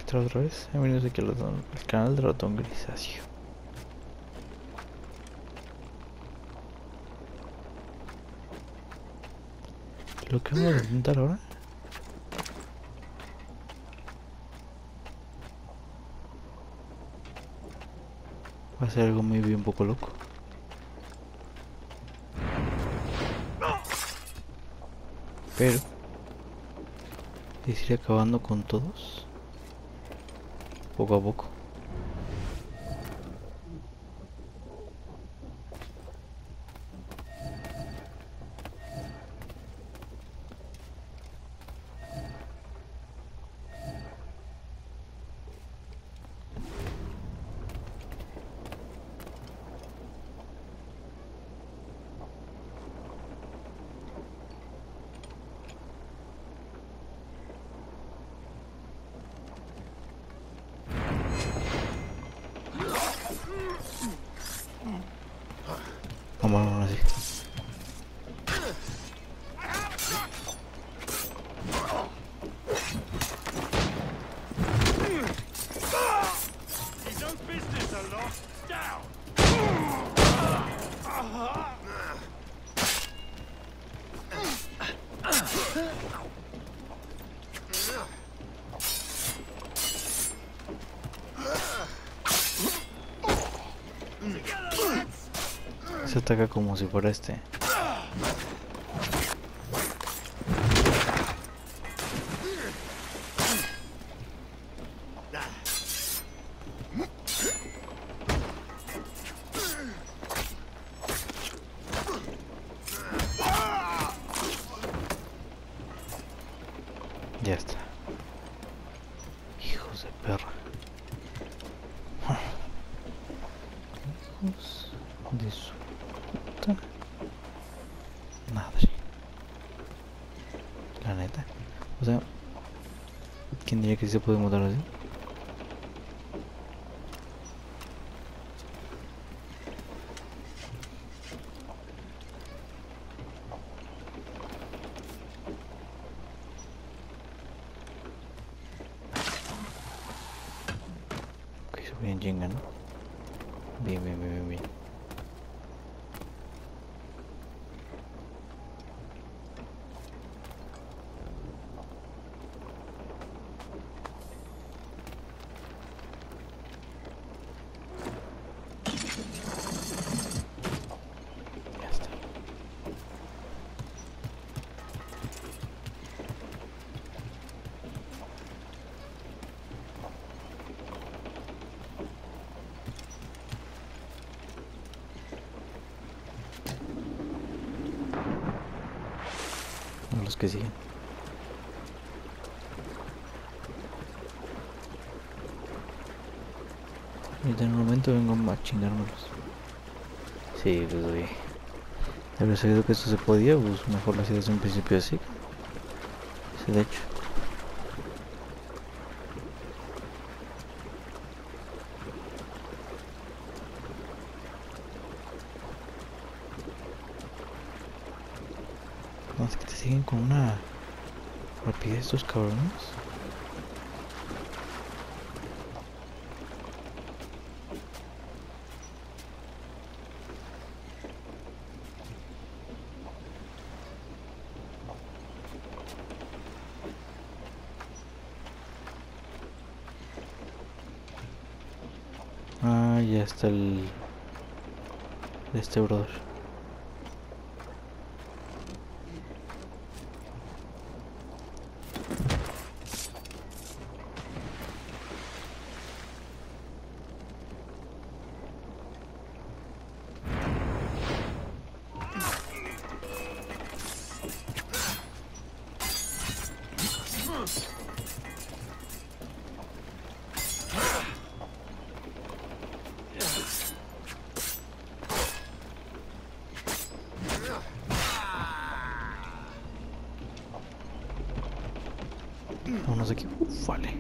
registrar otra vez. Bienvenidos aquí al canal de Ratón Grisáceo. Lo que vamos a intentar ahora va a ser algo muy bien, un poco loco. Pero es ir acabando con todos poco a poco. Vamos así. Se ataca como si fuera este. Ya está. Hijos de perra. Hijos de su puta madre. La neta. O sea, ¿quién diría que se puede matar así? Ok, eso bien chinga, ¿no? Bien, bien, bien, bien, bien. Ya está. Los que siguen. Ahorita en un momento vengo a chingármelos. Sí, pues oye. De haber sabido que esto se podía, pues mejor lo hacía desde un principio así. Sí, de hecho. No, es que te siguen con una rapidez estos cabrones. Ah, ya está el... este brother. Vámonos de aquí. Uf, vale.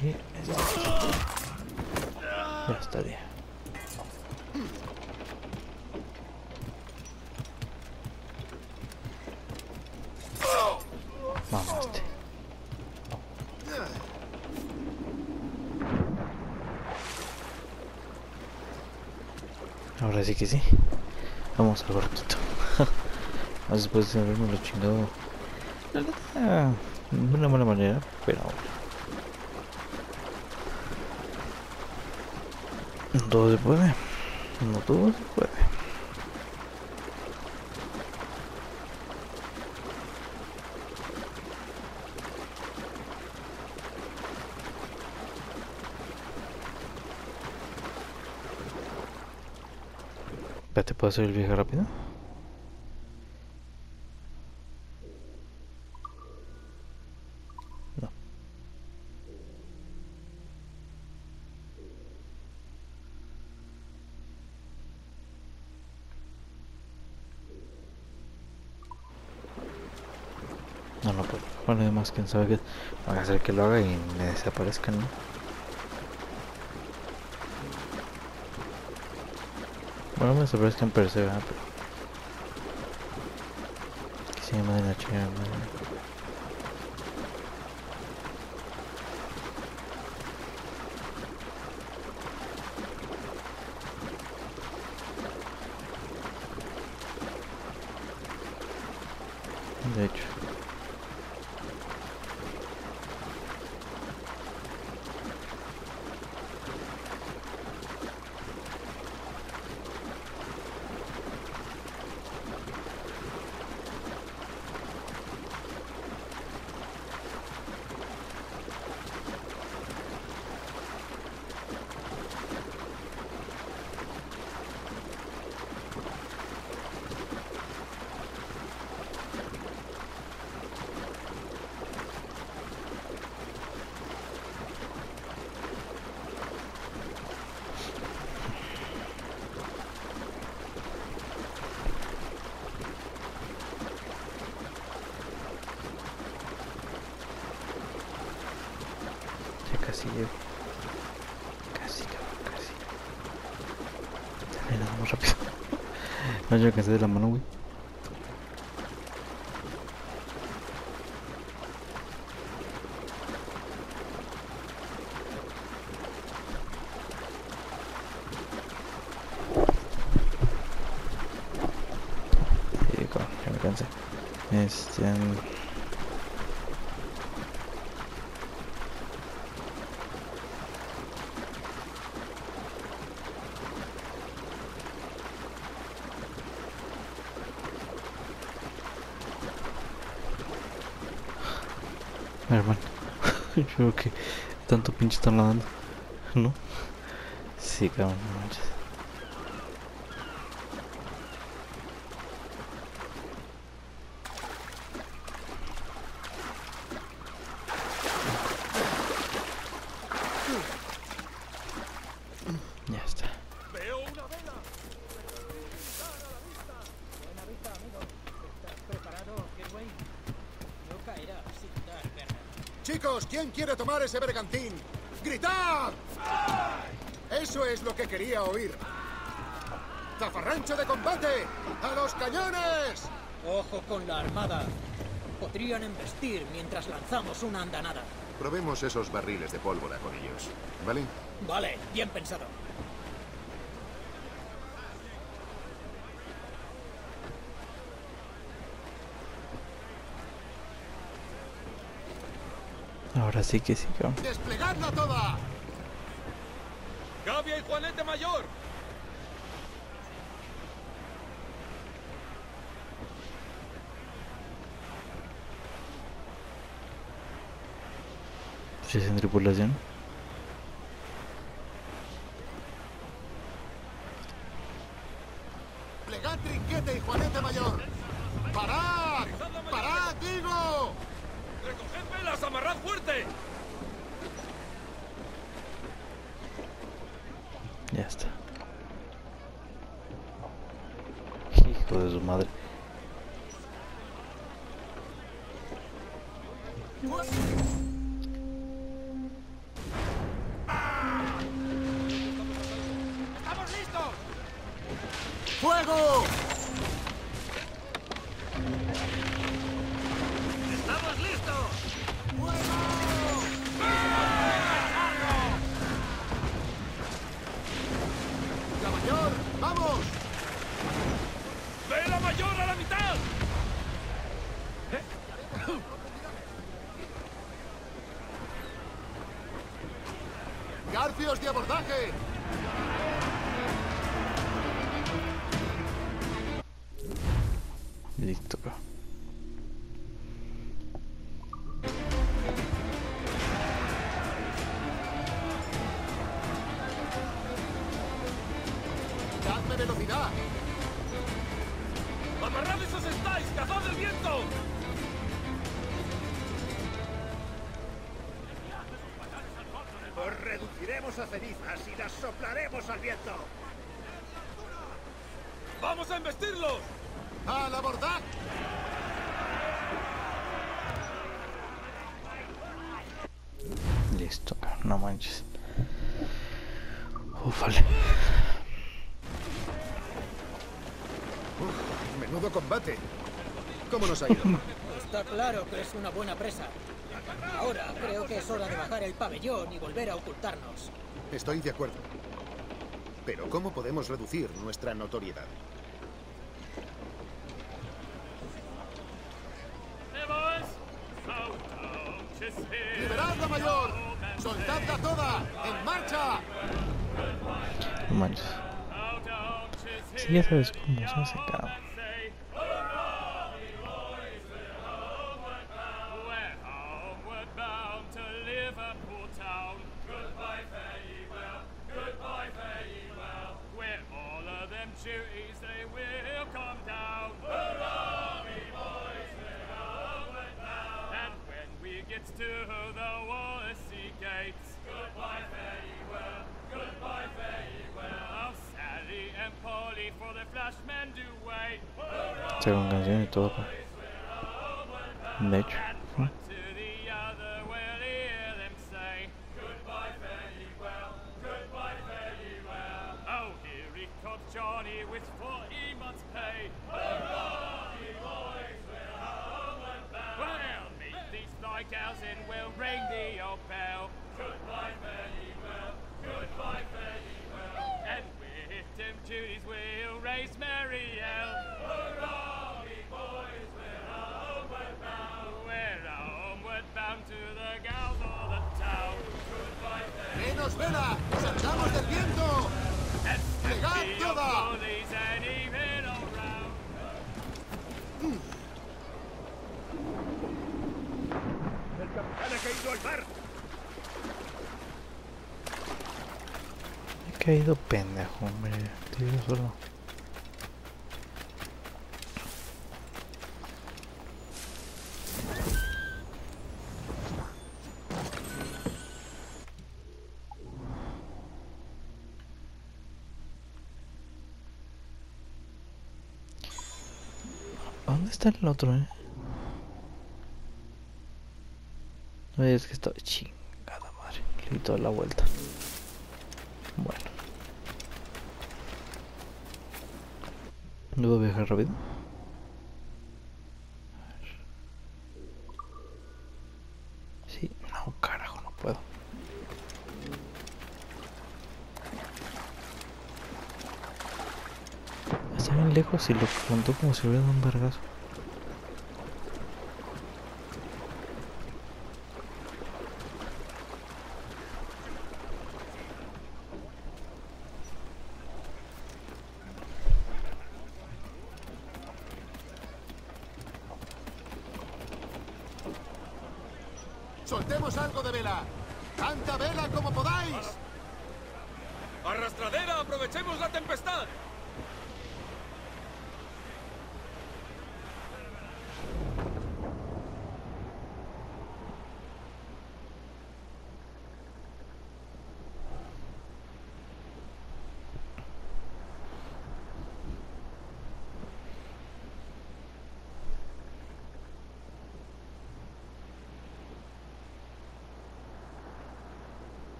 Y ya estaría. Mamaste. Ahora sí que sí. Vamos al barquito. Después de haberme lo chingado. La neta, de una mala manera, pero no todo se puede. No todo se puede. ¿Te puedo hacer el viaje rápido? No. No, no puedo. Bueno, además, quién sabe que van a hacer que lo haga y me desaparezcan, ¿no? Bueno, me desaparezcan per se, ¿verdad? Pero que se llama de la chingada, madre. De hecho. Ya casi llego. Casi, cabrón, casi. Dale, nada más rápido. No, yo alcancé de la mano, güey. Sí, cabrón, ya me cansé. Hermano, yo creo que tanto pinche están nadando, ¿no? Sí, cabrón, no manches. Ya está. ¡Veo una vela! ¡A la vista! Buena vista, amigo. ¿Estás preparado, Kirway? No caerá sin dar guerra. Chicos, ¿quién quiere tomar ese bergantín? ¡Gritad! Eso es lo que quería oír. ¡Zafarrancho de combate! ¡A los cañones! ¡Ojo con la armada! Podrían embestir mientras lanzamos una andanada. Probemos esos barriles de pólvora con ellos, ¿vale? Vale, bien pensado. Ahora sí que sí, cabrón. ¡Desplegadla toda! ¡Gavia y Juanete Mayor! Si es en tripulación. ¡Plegad Trinquete y Juanete Mayor! ¡Parad! ¡Parad, digo! ¡Recoged velas! ¡Amarrad fuerte! Ya está. Hijo de su madre. ¡Fuego! ¡Estamos listos! ¡La mayor! ¡Vamos! ¡Vela mayor a la mitad! ¡Garfios de abordaje! Listo. ¡Dadme velocidad! ¡Amarrad esos estáis! ¡Cazad el viento! Os reduciremos a cenizas y las soplaremos al viento. ¡Vamos a embestirlos! ¡Al abordaje! Listo, no manches. Ufale. Menudo combate. ¿Cómo nos ha ido? Está claro que es una buena presa. Ahora creo que es hora de bajar el pabellón y volver a ocultarnos. Estoy de acuerdo. Pero ¿cómo podemos reducir nuestra notoriedad? ¡Liberad la mayor! ¡Soltadla toda! ¡En marcha! No manches. Si ya sabes cómo se hace, cabrón. To the Wallasey gates. Goodbye, farewell. Goodbye, farewell. Oh, Sally and Polly, for the flashmen do wait. Se con canción y todo. De hecho. To the other, we'll hear them say. Goodbye, farewell. Goodbye, farewell. Oh, here he comes Johnny with 40 months' pay. Well, meet these fly cows and we'll ring the old bell. Goodbye, fairly well. Goodbye, fairly well. And with them duties we'll raise Marielle. Hurrah, me boys, we're homeward bound. We're homeward bound to the gals of the town. Goodbye, fairly ¡Menos vela! ¡Salgamos del viento! ¡Plegad toda! bullies and even around. El capitán ha caído al mar. He caído pendejo, hombre. Estoy yo solo. ¿Dónde está el otro, No, es que estaba chingada madre. Le di toda la vuelta. Bueno. ¿Debo viajar rápido? A ver. Sí, no, carajo, no puedo. Está bien lejos y lo contó como si hubiera dado un vergazo. ¡Soltemos algo de vela! ¡Tanta vela como podáis! ¡Arrastradera! ¡Aprovechemos la tempestad!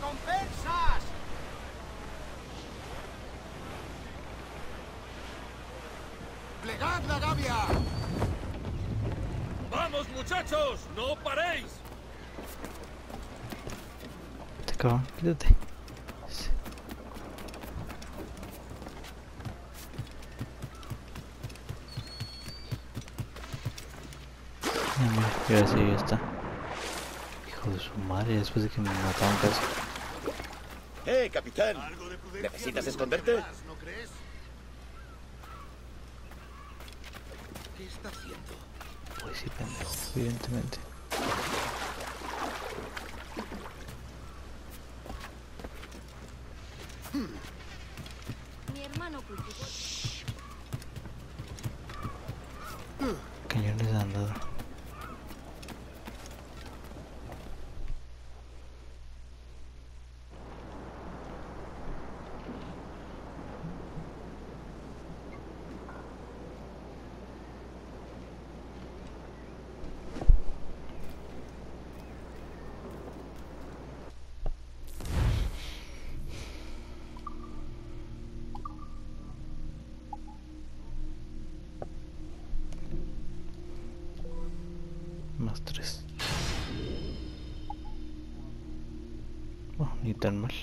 ¡Recompensas! ¡Plegad la gavia! ¡Vamos, muchachos! ¡No paréis! Te cabrón, quítate. Sí. Ah, mira, y ahora sí ya está. Hijo de su madre, después de que me mataron casi. Capitán. ¿Necesitas esconderte? ¿No crees? ¿Qué está haciendo? Pues sí, pendejo, evidentemente. Mi hermano cultivó. Cañones han dado. Más 3. Bueno, ni tan mal.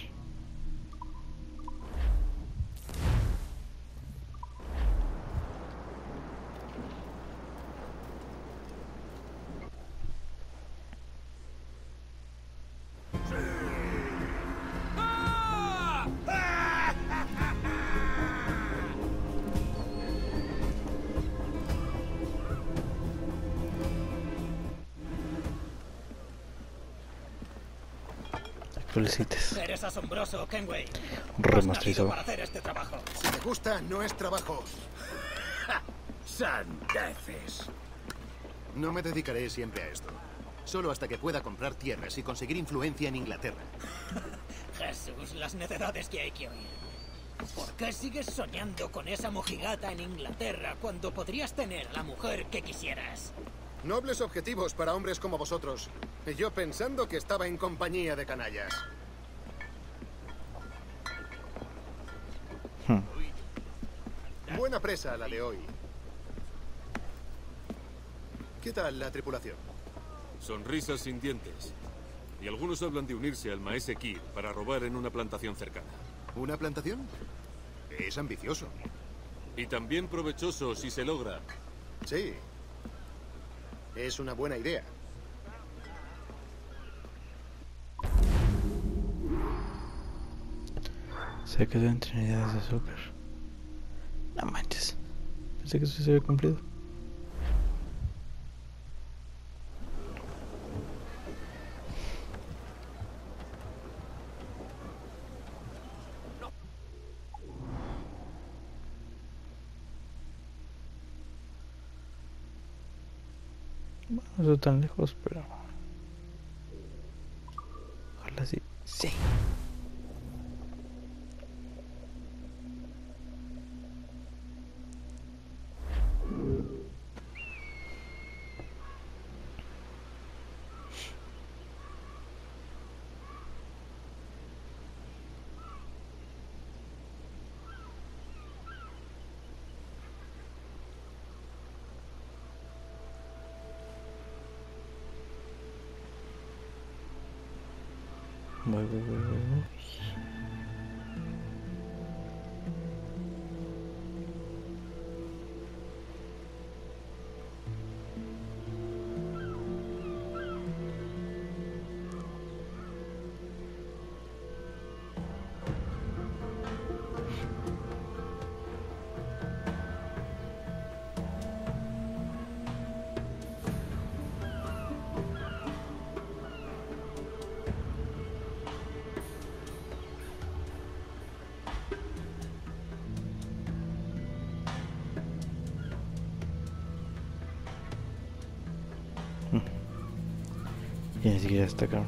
Felicites. Eres asombroso, Kenway. Remasterizado. Para hacer este trabajo. Si te gusta, no es trabajo. ¡Sandeces! No me dedicaré siempre a esto. Solo hasta que pueda comprar tierras y conseguir influencia en Inglaterra. Jesús, las necedades que hay que oír. ¿Por qué sigues soñando con esa mojigata en Inglaterra cuando podrías tener a la mujer que quisieras? Nobles objetivos para hombres como vosotros. Y yo pensando que estaba en compañía de canallas. Buena presa la de hoy. ¿Qué tal la tripulación? Sonrisas sin dientes. Y algunos hablan de unirse al Maese Kir para robar en una plantación cercana. ¿Una plantación? Es ambicioso. Y también provechoso si se logra. Sí. Es una buena idea. Se quedó en Trinidades de azúcar. No manches. Pensé que eso se había cumplido. Bueno, no estoy tan lejos, pero... ojalá sí. Sí. Voy. Y ni siquiera está acá.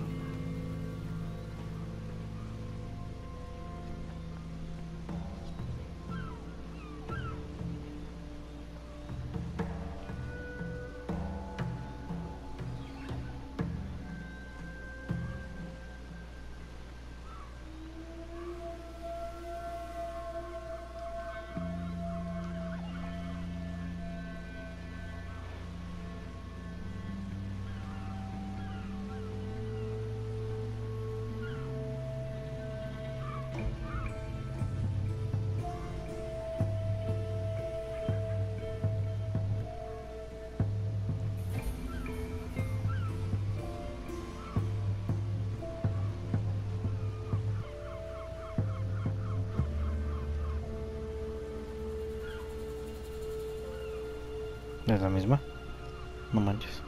¿Es la misma? No manches.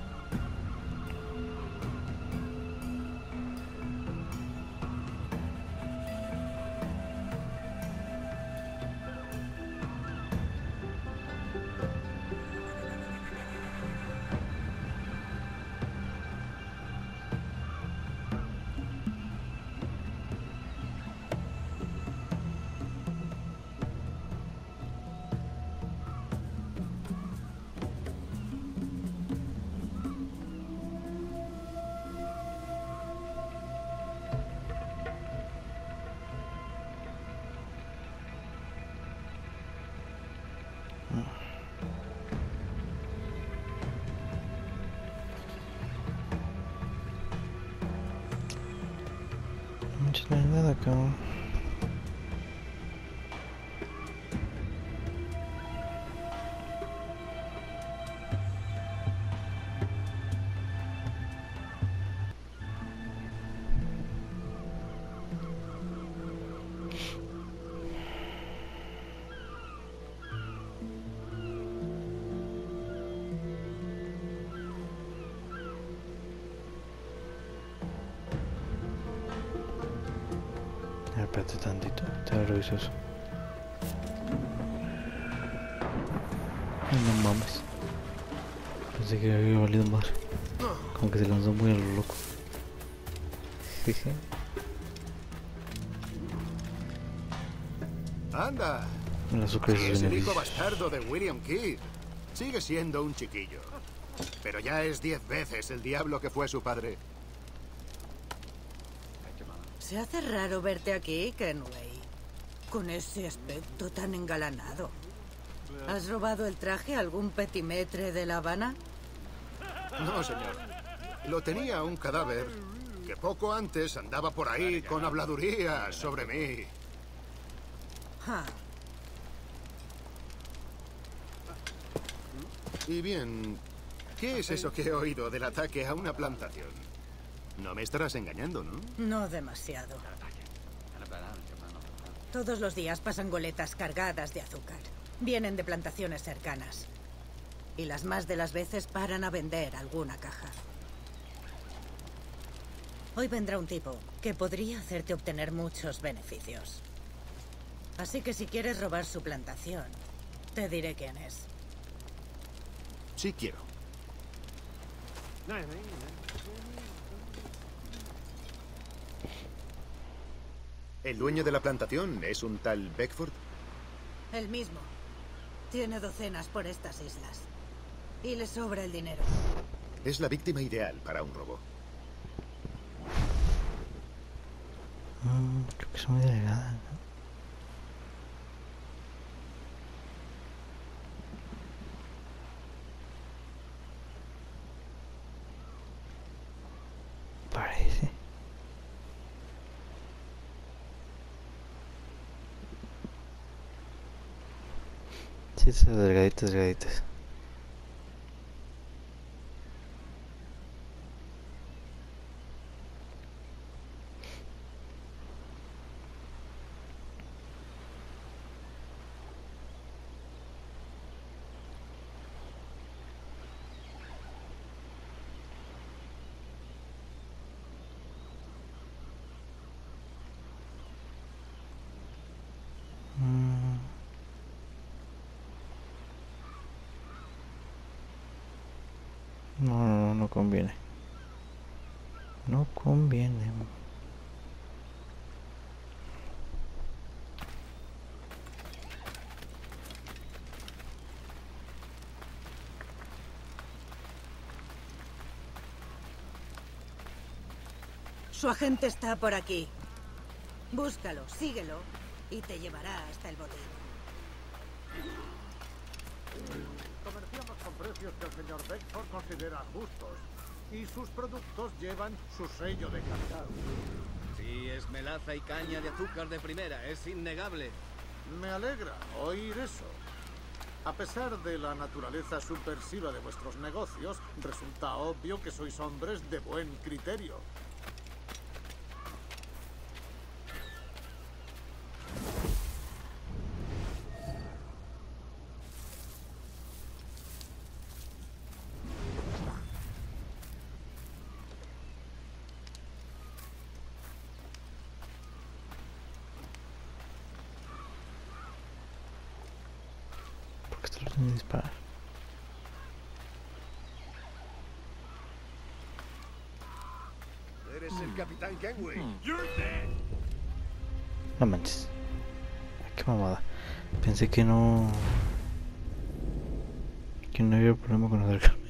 No hay nada acá. Espérate tantito, te reviso eso. Ay, no mames. Pensé que había valido más. Como que se lanzó muy a lo loco. Jeje. ¡Anda! El azúcar es Es el hijo beneficio. bastardo de William Kidd. Sigue siendo un chiquillo. Pero ya es 10 veces el diablo que fue su padre. Se hace raro verte aquí, Kenway. Con ese aspecto tan engalanado. ¿Has robado el traje a algún petimetre de La Habana? No, señor. Lo tenía un cadáver que poco antes andaba por ahí con habladurías sobre mí. Ja. Y bien, ¿qué es eso que he oído del ataque a una plantación? No me estarás engañando, ¿no? No demasiado. Todos los días pasan goletas cargadas de azúcar. Vienen de plantaciones cercanas. Y las más de las veces paran a vender alguna caja. Hoy vendrá un tipo que podría hacerte obtener muchos beneficios. Así que si quieres robar su plantación, te diré quién es. Sí quiero. ¿El dueño de la plantación es un tal Beckford? El mismo. Tiene docenas por estas islas. Y le sobra el dinero. Es la víctima ideal para un robo. Creo que es muy delgada, ¿no? Parece. Sí, esas delgaditas, delgaditas. No, no conviene. No conviene. Su agente está por aquí. Búscalo, síguelo y te llevará hasta el botín. Comerciamos con precios que el señor Beckford considera justos. Y sus productos llevan su sello de calidad. Sí, es melaza y caña de azúcar de primera, es innegable. Me alegra oír eso. A pesar de la naturaleza subversiva de vuestros negocios, resulta obvio que sois hombres de buen criterio. Déjame disparar. Eres el Capitán Kenway. No manches. Ay, qué mamada. Pensé que no había problema con acercarme.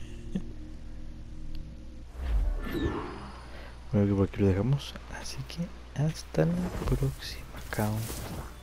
Bueno, que por aquí lo dejamos. Así que hasta la próxima. Count.